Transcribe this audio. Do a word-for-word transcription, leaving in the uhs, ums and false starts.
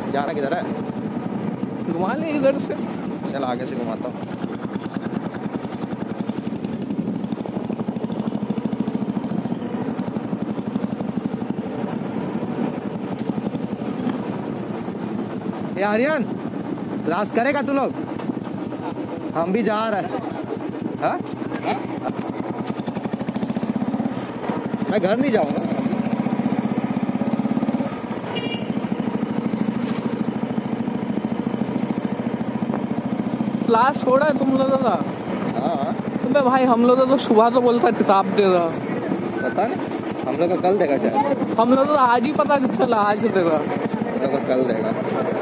जाना किधर है? घुमा ले इधर से। चल आगे से घुमाता हूँ। ये आर्यन क्लास करेगा तू लोग? हम भी जा रहे हैं। हाँ? मैं घर नहीं जाऊंगा। क्लास छोड़ा है तुम लोगों का? हाँ तो भाई हम लोग तो सुबह तो बोलता किताब दे रहा। पता नहीं, हम लोग का कल देगा शायद। हम लोग तो आज ही पता चला आज देगा। हम लोग का कल देगा।